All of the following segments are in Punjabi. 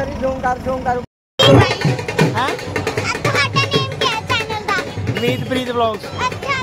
करी जूम कर हां ਤੁਹਾਡਾ ਨੇਮ ਕੀ ਹੈ ਚੈਨਲ ਦਾ मीतप्रीत व्लॉग्स अच्छा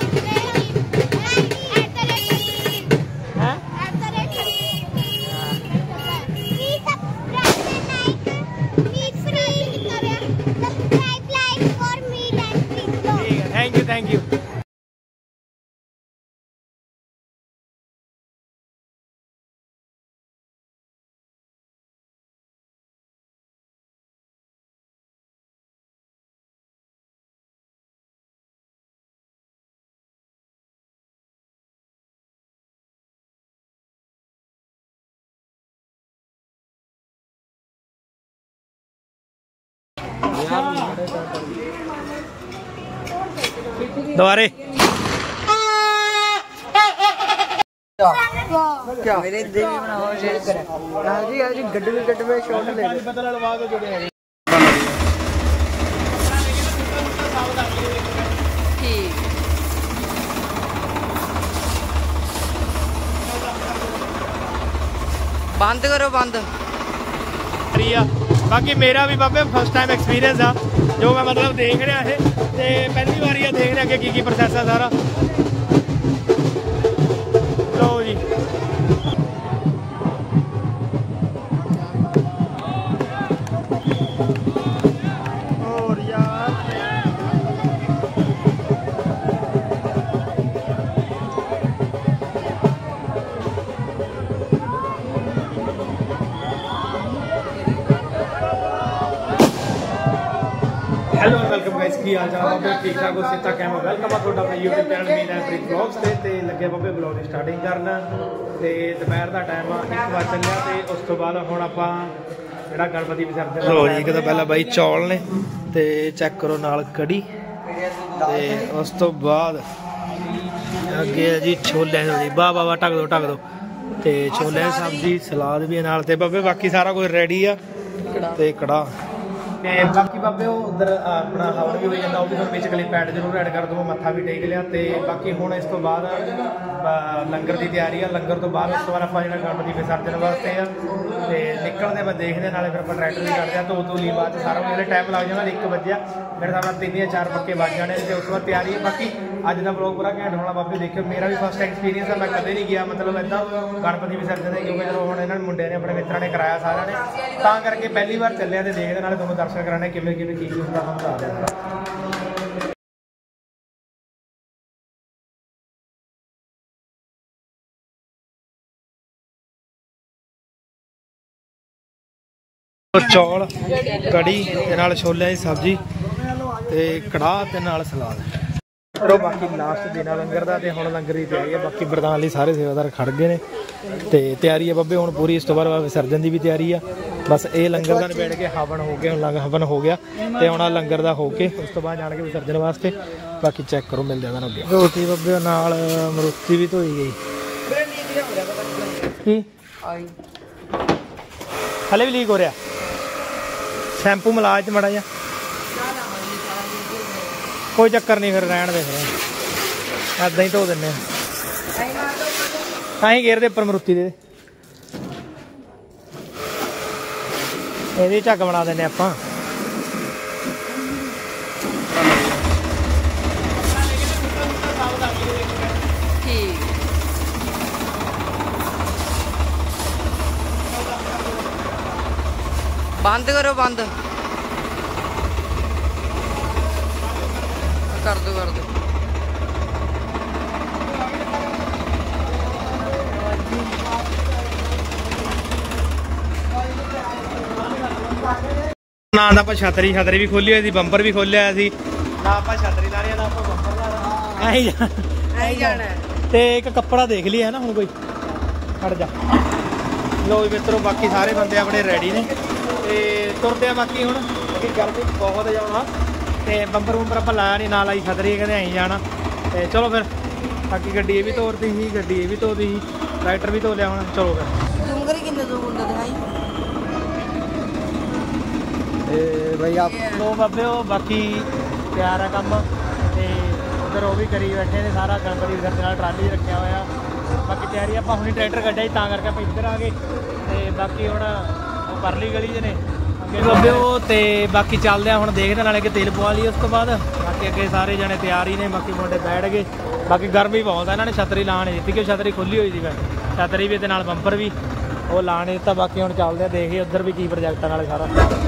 थैंक यू दोबारे क्या मेरे देवी बनाओ शेयर करें हां जी गड्ढे में शॉट ले पता लगा दो जोड़े हैं ठीक बंद करो बंद रिया बाकी मेरा भी बाबे फर्स्ट टाइम एक्सपीरियंस आ जो मैं मतलब देख रहा है ते पहली बार ही देख रहा कि प्रोसेस है सारा लो जी और यार हेलो वेलकम गाइस की हाल चाल बाबे ठीक ठाक हो सिੱਧਾ कैमरा वेलकम आ ਤੁਹਾਡਾ ਆਪਣੇ YouTube ਚੈਨਲ मीतप्रीत व्लॉग्स ਤੇ ਲੱਗੇ ਬਾਬੇ ਵਲੌਗ ਸਟਾਰਟਿੰਗ ਕਰਨ ਤੇ ਦੁਪਹਿਰ ਦਾ ਟਾਈਮ ਆ 1 ਵਜੇ ਚੱਲਿਆ ਤੇ ਉਸ ਤੋਂ ਬਾਅਦ ਹੁਣ ਆਪਾਂ ਜਿਹੜਾ ਗਣਪਤੀ ਵਿਸਰਜਨ ਲੋ ਜੀ ਇੱਕ ਤਾਂ ਪਹਿਲਾਂ ਬਾਈ ਚੌਲ ਨੇ ਤੇ ਚੈੱਕ ਕਰੋ ਨਾਲ ਕੜੀ ਤੇ ਉਸ ਤੋਂ ਬਾਅਦ ਅੱਗੇ ਜੀ ਛੋਲੇ ਜੀ ਵਾਹ ਵਾਹ ਢੱਕ ਦੋ ਤੇ ਛੋਲੇ ਦੀ ਸਬਜ਼ੀ ਸਲਾਦ ਵੀ ਨਾਲ ਤੇ ਬਾਬੇ ਬਾਕੀ ਸਾਰਾ ਕੁਝ ਰੈਡੀ ਆ ਤੇ ਕੜਾ ਤੇ ਬਾਕੀ ਬਾਬੇ ਉਹ ਉਧਰ ਆਪਣਾ ਹਵਨ ਵੀ ਹੋ ਜਾਂਦਾ ਉਹ ਵੀ ਤੁਹਾਨੂੰ ਵਿੱਚ ਕਲਿੱਪ ਐਡ ਜ਼ਰੂਰ ਐਡ ਕਰ ਦਵਾਂ ਮੱਥਾ ਵੀ ਟੇਕ ਲਿਆ ਤੇ ਬਾਕੀ ਹੁਣ ਇਸ ਤੋਂ ਬਾਅਦ ਲੰਗਰ ਦੀ ਤਿਆਰੀ ਆ ਲੰਗਰ ਤੋਂ ਬਾਅਦ ਉਸ ਤੋਂ ਬਾਅਦ ਆਪਾਂ ਜਿਹੜਾ ਗਣਪਤੀ ਵਿਸਰਜਨ ਵਾਸਤੇ ਆ ਤੇ ਨਿਕਲਦੇ ਆਪਾਂ ਦੇਖਦੇ ਨਾਲੇ ਫਿਰ ਆਪਾਂ ਟਰੈਕਟਰ ਵੀ ਕੱਢਦੇ ਆ ਧੋ ਲਈ ਬਾਅਦ ਸਾਰਾ ਕੁਝ ਜਿਹੜੇ ਟਾਈਮ ਲੱਗ ਜਾਂਦਾ 1 ਵਜੇ ਮੇਰੇ ਹਿਸਾਬ ਨਾਲ 3 ਜਾਂ 4 ਪੱਕੇ ਵੱਜ ਜਾਣੇ ਤੇ ਉਸ ਤੋਂ ਬਾਅਦ ਤਿਆਰੀ ਹੈ ਬਾਕੀ ਅੱਜ ਦਾ ਵਲੌਗ ਪੂਰਾ ਘੈਂਟ ਹੋਣਾ ਬਾਬੇ ਦੇਖਿਓ ਮੇਰਾ ਵੀ ਫਸਟ ਐਕਸਪੀਰੀਅੰਸ ਆ ਮੈਂ ਕਦੇ ਨਹੀਂ ਗਿਆ ਮਤਲਬ ਇੱਦਾਂ ਗਣਪਤੀ ਵਿਸਰਜਨ ਦੇ ਕਿਉਂਕਿ ਜਦੋਂ ਹੁਣ ਇਹਨਾਂ ਮੁੰਡਿਆਂ ਨੇ ਆਪਣੇ ਮਿੱਤਰਾਂ ਨੇ ਕਰਾਇਆ ਸਾਰਿਆਂ ਨੇ ਤਾਂ ਕਰਕੇ ਪਹਿਲੀ ਵਾਰ ਚੱਲਿਆ ਤੇ ਦੇਖਦੇ ਨਾਲੇ ਤੁਹਾਨੂੰ ਦਰਸ਼ਨ ਕਰਾਣੇ ਕਿਵੇਂ ਕੀ ਹੁੰਦਾ ਤੁਹਾਨੂੰ ਦੱਸ ਦਿੰਦਾ चौल कड़ी ते नाल छोले की सब्जी ते कड़ाह ते नाल सलाद चलो बाकी लास्ट दिन लंगर का हुण लंगर की तैयारी है बाकी बरदान लई सारे सेवादार खड़ गए ने ते तैयारी है बब्बे हुण पूरी इस तो बाद विसर्जन की भी तैयारी है बस ये लंगर का निबेड़ के हवन हो गया हुण हवन हो गया ते हुण लंगर का हो के उस तो बाद जाण के विसर्जन वास्ते बाकी चेक करो मिलदे हैं अगे रोटी बब्बे नाल मरूती भी धोई गई हले भी लीक हो रहा शैंपू मिला च माड़ा जा कोई चक्कर नहीं फिर रहन दे ऐदा ही धो देने अं घेरते उपर मरूती दे झग बना देने आप बंद करो बंद कर दो ना आप छतरी भी खोली हुई बंपर भी खोलिया ना आप छतरी ला रहे ना आप बंपर ला रहे जाना ते एक कपड़ा देख लिया है ना हुण कोई हट जा लो मित्रों बाकी सारे बंदे अपने रेडी ने ते तुरते बाकी हुण गर्मी बहुत जाना ते बंपर बुंपर आप लाया नहीं ना लाई छतरी कहते अं जाना ते चलो फिर बाकी गड्डी भी तोड़ती ही गड्डी भी धोती ही ट्रैक्टर भी धो लिया हुण चलो फिर भाई आप लो बाबे हो बाकी तैयार है काम ते उधर वो भी करी बैठे ने सारा गणपति विसर्जन ट्राली रखा हुआ बाकी तैयारी आप हुणी ट्रैक्टर कड्ढिया तां करके आप इधर आ गए ते बाकी हुण ਪਰਲੀ ਗਲੀ 'ਚ ਨੇ ਬਾਬੇ ਉਹ। ਤੇ ਬਾਕੀ ਚੱਲਦੇ ਆ ਹੁਣ, ਦੇਖਦੇ ਨਾਲੇ ਕਿ ਤੇਲ ਪਵਾ ਲਈ ਉਸ ਤੋਂ ਬਾਅਦ। ਬਾਕੀ ਅੱਗੇ ਸਾਰੇ ਜਣੇ ਤਿਆਰ ਹੀ ਨੇ, ਬਾਕੀ ਮੁੰਡੇ ਬੈਠ ਗਏ। ਬਾਕੀ ਗਰਮੀ ਬਹੁਤ ਆ, ਇਹਨਾਂ ਨੇ ਛਤਰੀ ਲਾਣ ਦਿੱਤੀ ਕਿ ਛਤਰੀ ਖੁੱਲੀ ਹੋਈ ਸੀ, ਮੈਂ ਛਤਰੀ ਵੀ ਤੇ ਨਾਲ ਬੰਪਰ ਵੀ ਉਹ ਲਾਣ ਦਿੱਤਾ। ਬਾਕੀ ਹੁਣ ਚੱਲਦੇ ਆ, ਦੇਖੀਏ ਉੱਧਰ ਵੀ ਕੀ ਪ੍ਰੋਜੈਕਟ ਨਾਲੇ ਸਾਰਾ।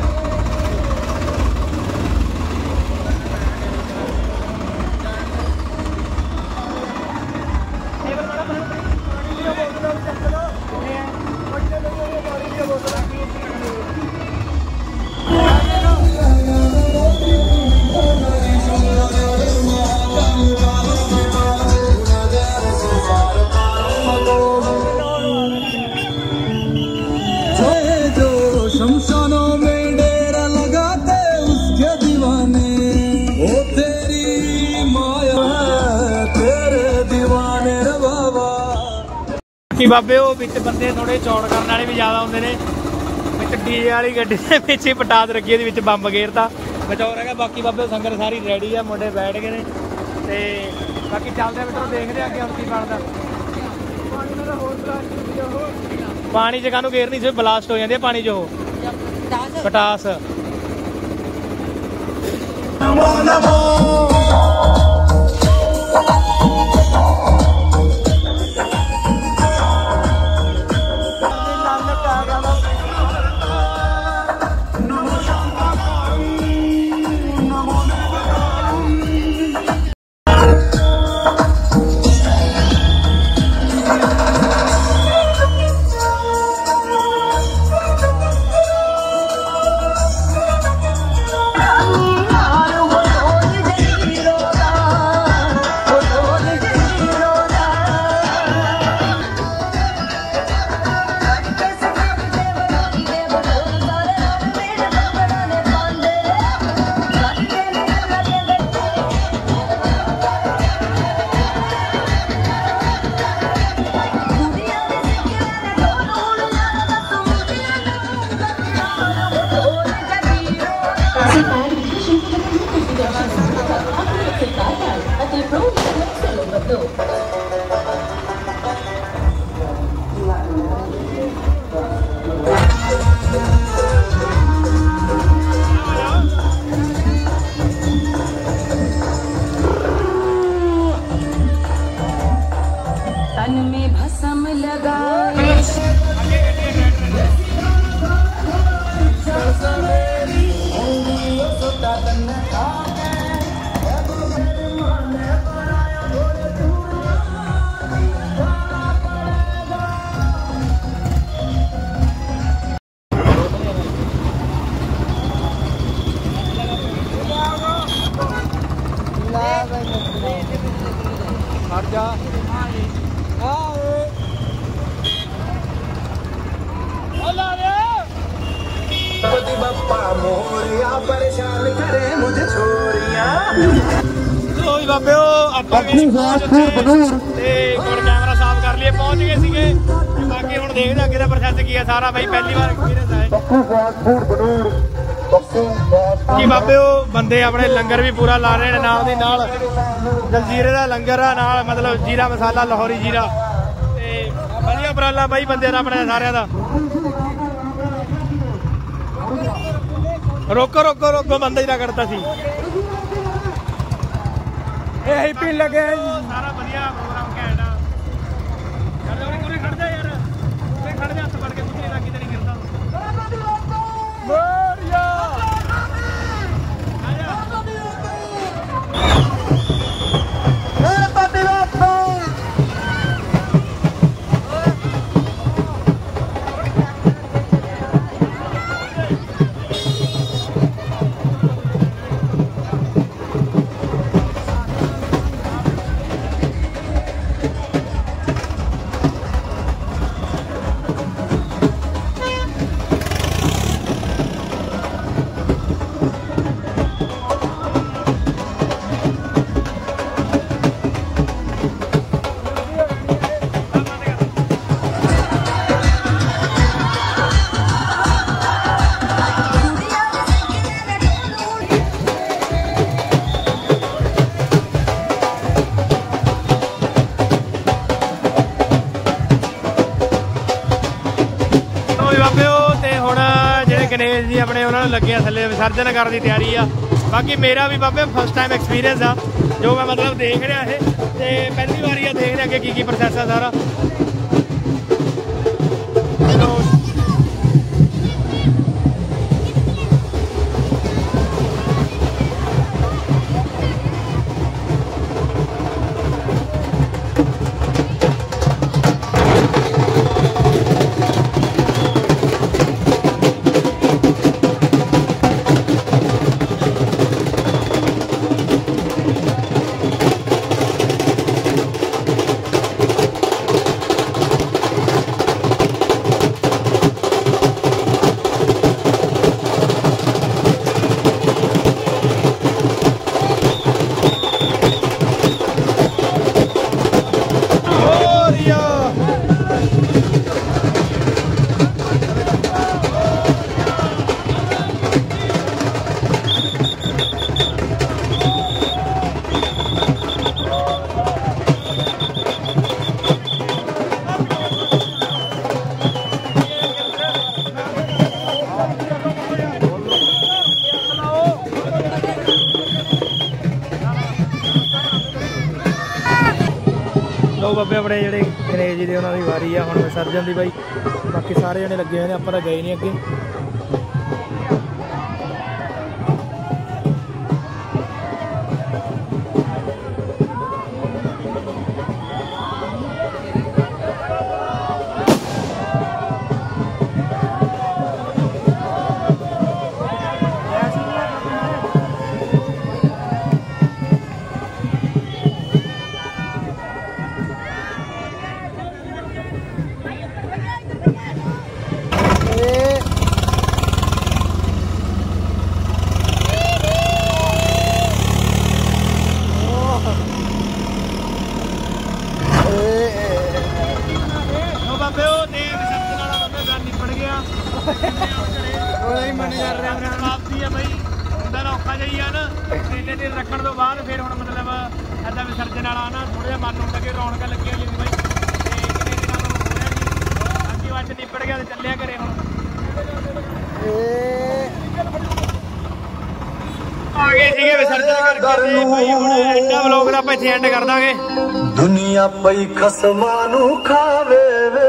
ਬਾਬੇ ਉਹ ਵਿੱਚ ਬੰਦੇ ਥੋੜੇ ਚੌੜ ਕਰਨ ਵਾਲੇ ਵੀ ਜ਼ਿਆਦਾ ਹੁੰਦੇ ਨੇ, ਵਿੱਚ ਡੀਜੇ ਵਾਲੀ ਗੱਡੀ ਦੇ ਵਿੱਚ ਹੀ ਪਟਾਸ ਰੱਖੀ, ਇਹਦੇ ਵਿੱਚ ਬੰਬ ਗੇਰਤਾ ਬਚਾਉ ਹੈਗਾ। ਬਾਕੀ ਬਾਬੇ ਸੰਗਤ ਸਾਰੀ ਰੈਡੀ ਆ, ਮੁੰਡੇ ਬੈਠ ਗਏ ਨੇ। ਤੇ ਬਾਕੀ ਚੱਲਦੇ ਆ ਮਿੱਤਰੋ, ਦੇਖਦੇ ਅੱਗੇ ਹੁਣ ਕੀ ਬਣਦਾ। ਪਾਣੀ ਜਗ੍ਹਾ ਨੂੰ ਗੇਰਨੀ ਸੀ, ਬਲਾਸਟ ਹੋ ਜਾਂਦੀ ਹੈ ਪਾਣੀ 'ਚ ਉਹ ਪਟਾਸ। ਬਾਬੇ ਉਹ ਆਪਾਂ ਤੇ ਕੈਮਰਾ ਸਾਫ਼ ਕਰ ਲਈਏ, ਪਹੁੰਚ ਗਏ ਸੀਗੇ। ਬਾਕੀ ਹੁਣ ਦੇਖਦੇ ਅੱਗੇ ਦਾ ਪ੍ਰੋਸੈਸ ਕੀ ਆ ਸਾਰਾ। ਬਾਈ ਪਹਿਲੀ ਵਾਰ ਐਕਸਪੀਰੀਅੰਸ ਆਇਆ ਕਿ ਬਾਬੇ ਉਹ ਬੰਦੇ ਆਪਣੇ ਲੰਗਰ ਵੀ ਪੂਰਾ ਲਾ ਰਹੇ ਨੇ, ਨਾਲ ਦੀ ਨਾਲ ਜਲਜੀਰੇ ਦਾ ਲੰਗਰ ਆ, ਨਾਲ ਮਤਲਬ ਜੀਰਾ ਮਸਾਲਾ ਲਾਹੌਰੀ ਜੀਰਾ। ਤੇ ਵਧੀਆ ਉਪਰਾਲਾ ਬਾਈ ਬੰਦਿਆਂ ਦਾ ਆਪਣੇ ਸਾਰਿਆਂ ਦਾ। ਰੋਕੋ ਰੋਕੋ ਰੋਕੋ, ਬੰਦਾ ਹੀ ਨਾ ਕਰਤਾ ਸੀ ਇਹ ਪੀਣ ਲੱਗੇ ਸਾਰਾ ਵਧੀਆ ਪ੍ਰੋਗਰਾਮ ਘੈਂਟ ਆ। ਉਰੇ ਖੜ ਜਾ ਯਾਰ, ਉਰੇ ਖੜ ਜਾ, ਹੱਥ ਫੜ ਕੇ ਕੁੱਤੇ ਲੱਗੀ ਤੇ ਨਹੀਂ ਗਿਰਦਾ। गणेश जी अपने उन्होंने लगे थले विसर्जन करने की तैयारी आ। बाकी मेरा भी बाबे फस्ट टाइम एक्सपीरियंस आ जो मैं मतलब देख रहा है तो पहली बार ही देख रहा कि प्रोसैस है सारा। लो बाबे अपने जोड़े गणेश जी उन्होंने वारी आ हुण विसर्जन की बाई। बाकी सारे जने लगे हुए हैं, आप गए नहीं अगे। रखने तो बाद फिर हम मतलब ऐसा विसर्जन वाला ना थोड़ा जहा मन होता कि रौनक लगी हुई बई बाकी बस निपट गया तो चलिया घरे हम आ गए थे विसर्जन करके व्लॉग का इत्थे एंड कर देंगे। दुनिया पई खसमानू खावे वे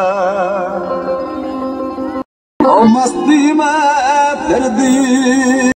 मस्ती में फिर दी